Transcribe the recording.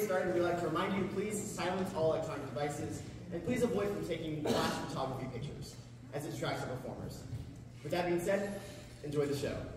started, we'd like to remind you to please silence all electronic devices and please avoid from taking flash photography pictures, as it distracts the performers. With that being said, enjoy the show.